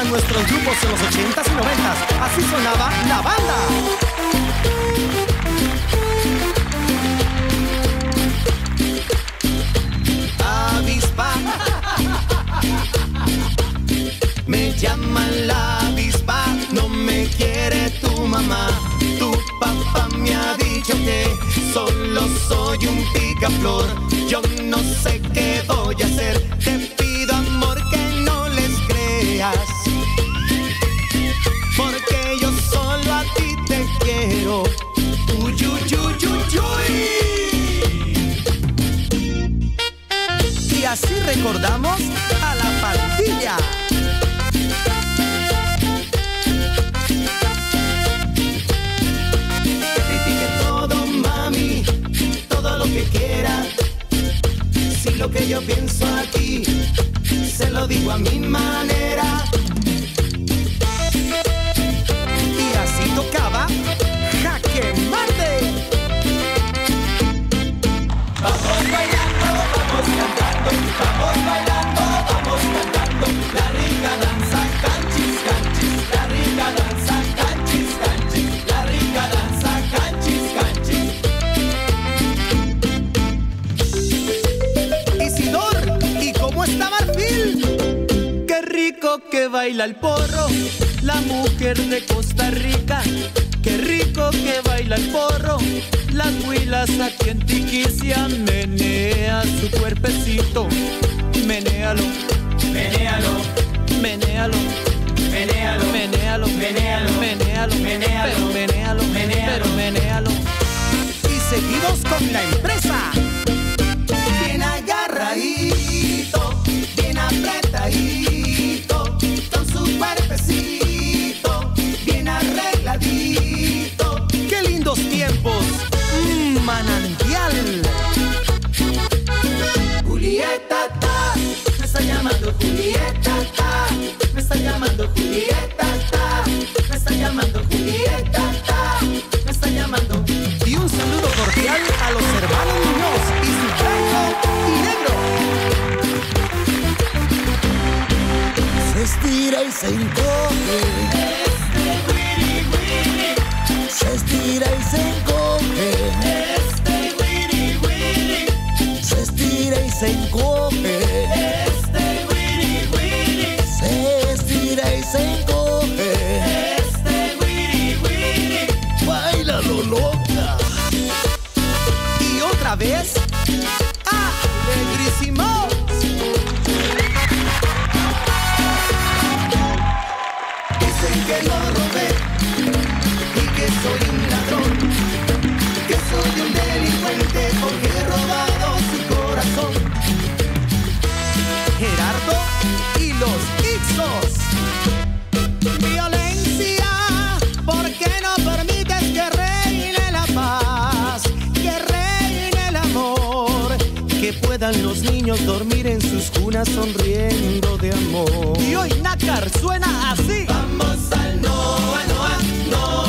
sonaban nuestros grupos en los 80s y 90s. Así sonaba La Banda. Avispa, me llaman la avispa, no me quiere tu mamá. Tu papá me ha dicho que solo soy un picaflor. Yo no sé qué voy a hacer, te pido amor que no les creas, porque yo solo a ti te quiero. Uy, uy, uy, uy, uy. Y así recordamos a La Pandilla. Que critique todo, mami, todo lo que quiera. Si lo que yo pienso aquí se lo digo a mi manera. Y así tocaba Jaque Mate. Vamos bailando, vamos cantando, vamos bailando, vamos cantando. La rica danza, canchis, canchis. La rica danza, canchis, canchis. La rica danza, canchis, canchis. Isidor, ¿y cómo está Marfil? Qué rico que baila el porro, la mujer de Costa Rica. Qué rico que baila el porro, las huilas aquí en Tiquicia. Menea su cuerpecito, menéalo, menéalo, menéalo, menéalo, menéalo, menéalo, menéalo, menéalo, menéalo, menéalo, menéalo. Y seguimos con la empresa. Bien agarradito, bien apretadito, con su cuerpecito, bien arregladito. ¡Qué lindos tiempos! Manantial. Julieta, ta, me está llamando Julieta, ta, me está llamando Julieta, ta, me está llamando Julieta, ta, me está llamando. Y un saludo cordial a los hermanos Muñoz y su blanco y negro. Se estira y se encoge, Wiri Wiri, se estira y se encoge, Wiri Wiri, se estira y se encoge, Wiri Wiri, se estira y se encoge. Wiri Wiri. Báilalo, loca. Y otra vez, alegrísimo. Dicen que lo robé y que soy un ladrón, que soy un delincuente porque he robado su corazón. Gerardo y los Ixos. Violencia, ¿por qué no permites que reine la paz, que reine el amor, que puedan los niños dormir en sus cunas sonriendo de amor? Y hoy Nácar suena así. Vamos al Noa, Noa, Noa.